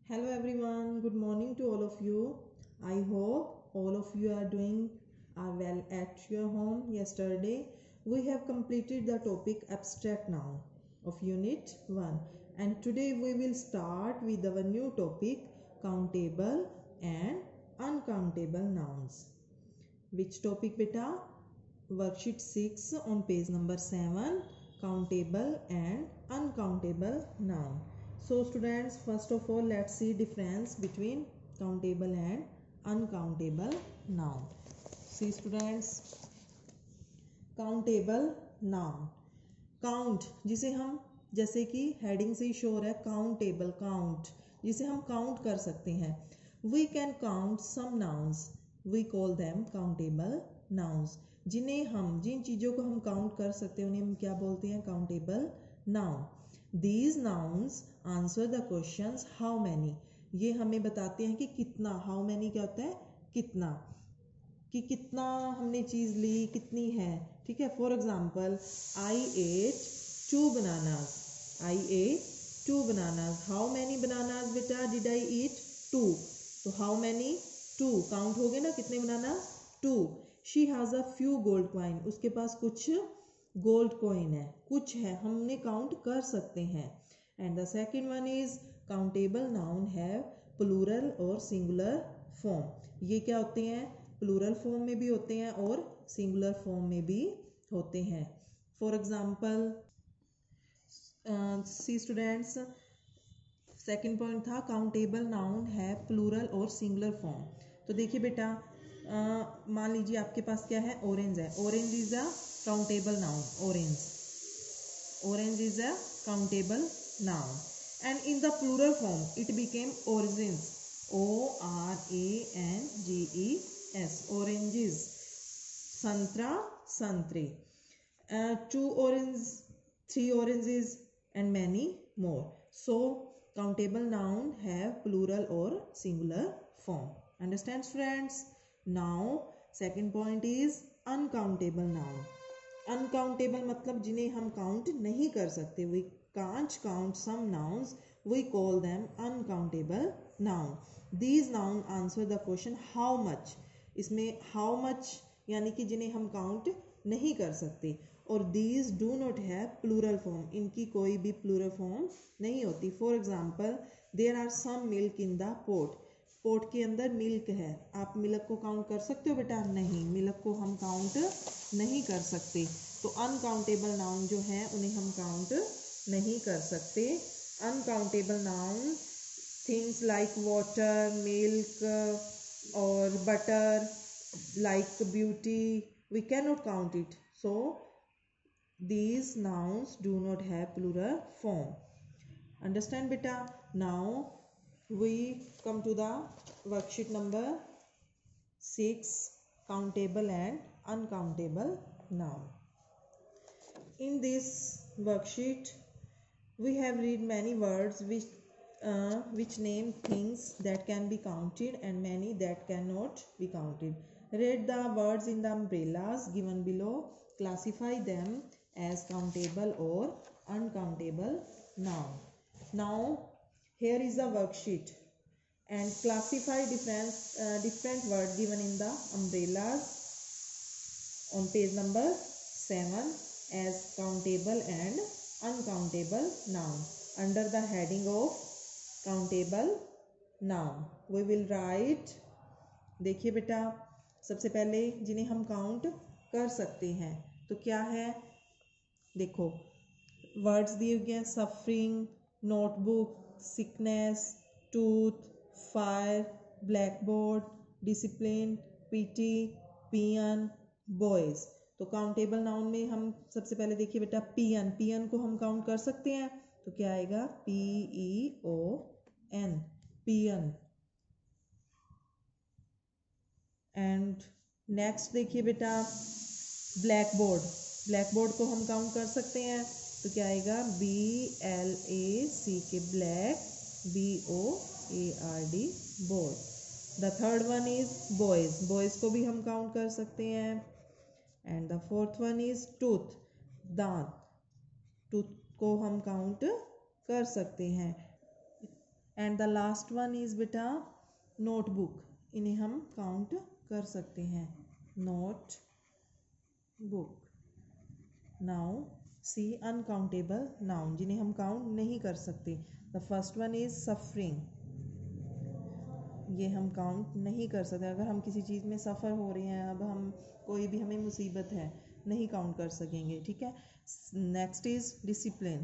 Hello everyone, good morning to all of you. I hope all of you are doing well at your home. Yesterday we have completed the topic abstract noun of unit 1 and today we will start with our new topic countable and uncountable nouns. Which topic beta? Worksheet 6 on page number 7, countable and uncountable noun. So students, first of all let's see difference between countable and uncountable noun. See students, countable noun, count जिसे हम जैसे कि heading से ही sure है countable count जिसे हम count कर सकते हैं. We can count some nouns, we call them countable nouns. जिन चीज़ों को हम काउंट कर सकते हैं उन्हें हम क्या बोलते हैं? Countable noun. These nouns answer the questions how many. ये हमें बताते हैं कि कितना. हाउ मैनी क्या होता है? कितना. कि कितना हमने चीज़ ली, कितनी है. ठीक है. For example, I ate 2 bananas. I ate 2 bananas. How many bananas बेटा डिड आई ईट? 2. तो हाउ मैनी? 2. काउंट हो गए ना कितने banana? 2. She has a few gold coin. उसके पास कुछ गोल्ड कॉइन है, कुछ है, हमने काउंट कर सकते हैं. And the second one is countable noun have plural और सिंगुलर फॉर्म. ये क्या होते हैं? प्लूरल फॉर्म में भी होते हैं और सिंगुलर फॉर्म में भी होते हैं. For example see students, second point था काउंटेबल नाउन है प्लूरल और सिंगुलर फॉर्म. तो देखिए बेटा, मान लीजिए आपके पास क्या है? ऑरेंज है. Orange is a countable noun. Orange is a countable noun. And in the plural form it became oranges. ORANGES. oranges. संतरा, संतरे. 2 oranges, 3 oranges and many more. So countable noun have plural or singular form. Understand students? Now second point is uncountable noun. Uncountable मतलब जिन्हें हम count नहीं कर सकते. We can't count some nouns, we call them uncountable noun. These noun answer the question how much. इसमें how much यानी कि जिन्हें हम काउंट नहीं कर सकते. और these do not have plural form. इनकी कोई भी plural form नहीं होती. For example, there are some milk in the pot. Pot के अंदर मिल्क है. आप मिल्क को काउंट कर सकते हो बेटा? नहीं, मिल्क को हम काउंट नहीं कर सकते. तो अनकाउंटेबल नाउन जो है उन्हें हम काउंट नहीं कर सकते. Uncountable noun things like water, milk और butter, like beauty, we can not count it. So these nouns do not have plural form. Understand beta? Now we come to the worksheet number 6, countable and uncountable noun. In this worksheet we have read many words which name things that can be counted and many that cannot be counted. Read the words in the umbrellas given below. Classify them as countable or uncountable noun. Now here is the worksheet and classify different words given in the umbrellas on page number 7 as countable and uncountable noun. Under the heading of countable noun we will write. देखिए बेटा, सबसे पहले जिन्हें हम count कर सकते हैं तो क्या है? देखो वर्ड्स दिए गए हैं. Suffering, notebook, sickness, tooth, fire, blackboard, discipline, pity, peon, boys. तो काउंटेबल नाउन में हम सबसे पहले देखिए बेटा पियन. पियन को हम काउंट कर सकते हैं तो क्या आएगा? PEON, peon. एंड नेक्स्ट देखिए बेटा ब्लैकबोर्ड. ब्लैकबोर्ड को हम काउंट कर सकते हैं तो क्या आएगा? BLACK, black, BOARD, board. The third one is boys. Boys को भी हम काउंट कर सकते हैं. And the fourth one is tooth, दांत. टूथ को हम काउंट कर सकते हैं. And the last one is बेटा नोटबुक, इन्हें हम काउंट कर सकते हैं, notebook. Now see uncountable noun, जिन्हें हम काउंट नहीं कर सकते। The first one is suffering, ये हम काउंट नहीं कर सकते। अगर हम किसी चीज़ में सफ़र हो रहे हैं, अब हम कोई भी हमें मुसीबत है, नहीं काउंट कर सकेंगे, ठीक है। Next is discipline,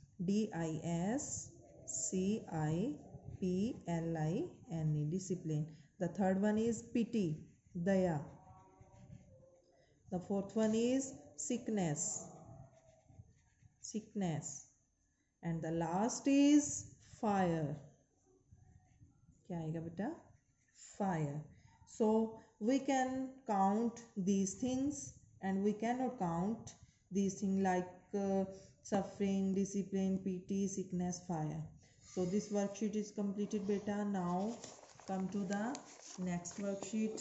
DISCIPLINE, discipline. The third one is pity, दया। The fourth one is sickness, and the last is fire, क्या आएगा बेटा, fire. So we can count these things and we cannot count these things like suffering, discipline, pity, sickness, fire. So this worksheet is completed beta. Now come to the next worksheet.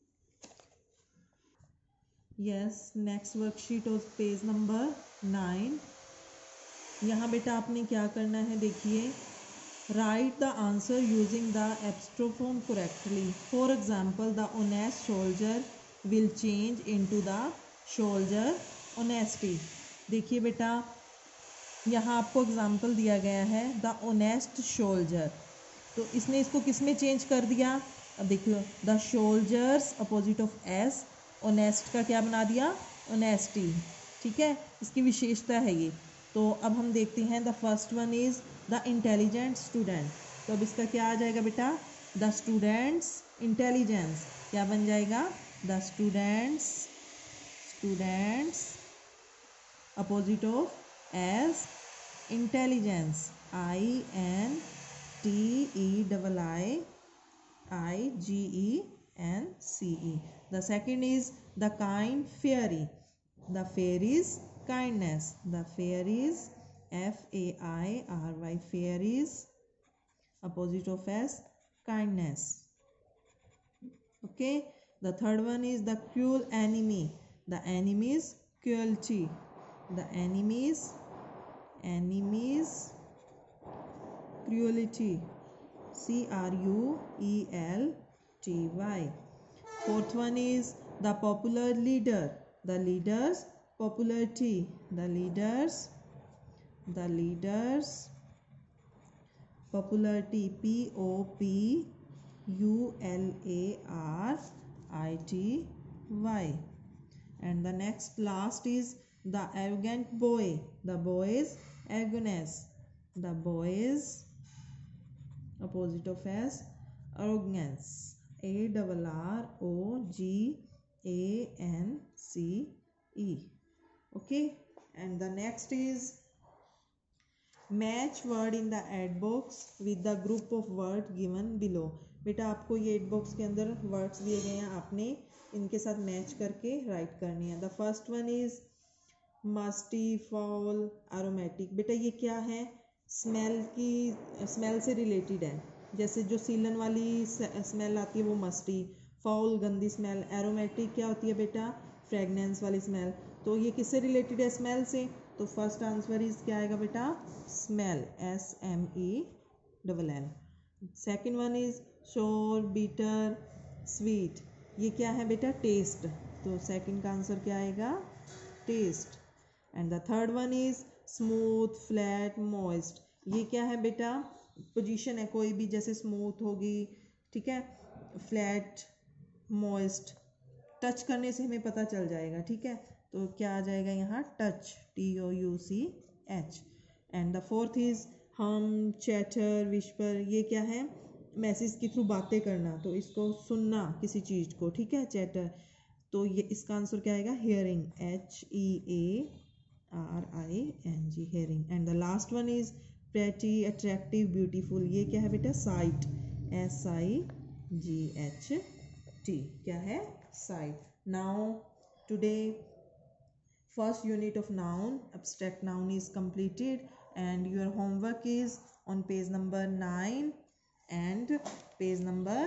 Yes, next worksheet of page number 9. यहाँ बेटा आपने क्या करना है, देखिए, write the answer using the abstract form correctly. For example, the honest soldier will change into the soldier honesty. देखिए बेटा, यहाँ आपको एग्जाम्पल दिया गया है द ऑनेस्ट सोल्जर, तो इसने इसको किस में चेंज कर दिया। अब देखिए, the soldiers opposite of S, honest का क्या बना दिया, ऑनेस्टी, ठीक है, इसकी विशेषता है ये। तो अब हम देखते हैं, the first one is the intelligent student, तो अब इसका क्या आ जाएगा बेटा, द स्टूडेंट्स इंटेलिजेंस, क्या बन जाएगा, the students opposite of S intelligence, INTELLIGENCE। The second is the kind fairy, the fairies kindness, the fairies FAIRY, fairies opposite of S kindness, okay. The third one is the cruel enemy, the enemy's cruelty, the enemy's cruelty, CRUELTY. Fourth one is the popular leader, the leader's popularity, the leader's popularity, POPULARITY. And the last is the arrogant boy, the boy's arrogance, the boy's opposite of S arrogance, ARROGANCE, okay. And the next is match word in the ad box with the group of word given below. बेटा आपको ये aid box के अंदर words दिए गए हैं, आपने इनके साथ मैच करके राइट करनी है। The first one is musty, foul, aromatic. बेटा ये क्या है, स्मेल से रिलेटेड है। जैसे जो सीलन वाली स्मेल आती है वो मस्टी, फॉल गंदी स्मेल, एरोमेटिक क्या होती है बेटा, फ्रेगनेंस वाली स्मेल। तो ये किससे रिलेटेड है, स्मेल से। तो फर्स्ट आंसर इज क्या आएगा बेटा, smell, SMELL। Second one is sour, bitter, sweet, ये क्या है बेटा, टेस्ट। तो सेकेंड का आंसर क्या आएगा, taste. And the third one is smooth, flat, moist, ये क्या है बेटा, पोजीशन है कोई भी, जैसे स्मूथ होगी, ठीक है, फ्लैट, मॉइस्ट, टच करने से हमें पता चल जाएगा, ठीक है। तो क्या आ जाएगा यहाँ, touch, TOUCH। And the fourth is hum, chatter, whisper, ये क्या है, मैसेज के थ्रू बातें करना, तो इसको सुनना किसी चीज़ को, ठीक है, चैटर। तो ये इसका आंसर क्या आएगा, hearing, HEARING, hearing. And the last one is pretty, attractive, beautiful, ये क्या है बेटा, साइट, SIGHT, क्या है, sight. Now today first unit of noun, abstract noun, is completed, and your homework is on page number 9 and page number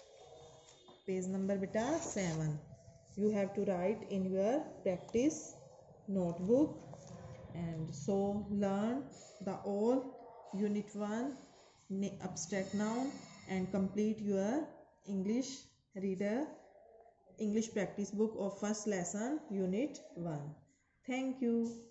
beta 7. You have to write in your practice notebook, and so learn the all unit 1, abstract noun and complete your English reader English practice book of first lesson unit 1. Thank you.